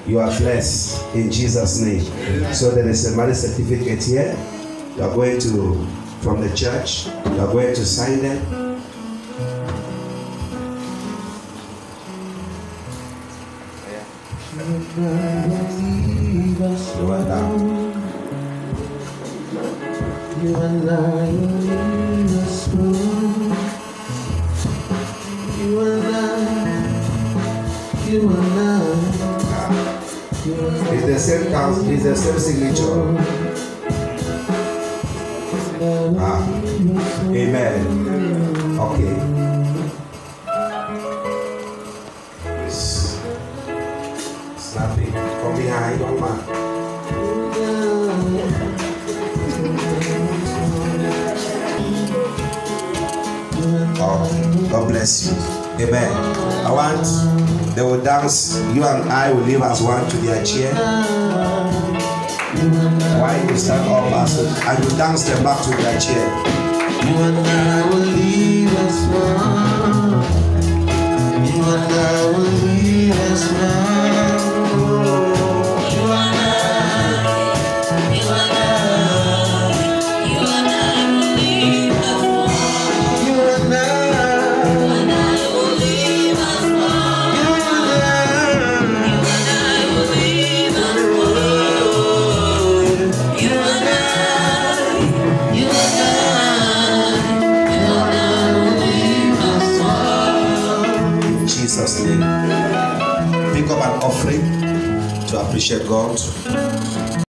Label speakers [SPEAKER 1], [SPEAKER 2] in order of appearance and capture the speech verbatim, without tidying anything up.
[SPEAKER 1] You are blessed in Jesus' name. So there is a marriage certificate here. You are going to, from the church, you are going to sign them. You are down.
[SPEAKER 2] You and I will lead us through. You and I, you and I.
[SPEAKER 1] It's the same count, it's the same signature. Ah, amen. Okay. Yes. Snappy. From behind, young man. Oh, God bless you. Amen. I want they will dance. You and I will leave as one to their chair. Why you stand up as and you dance them back to their chair.
[SPEAKER 2] You and I will leave as one. You and I will leave as one. You and I, you and I, you and I will leave as one. You and I, you and I will leave as one. You and I, you and I will leave as one. You and I, you and I, you and I will leave as one.
[SPEAKER 1] In Jesus' name. Pick up an offering to appreciate God.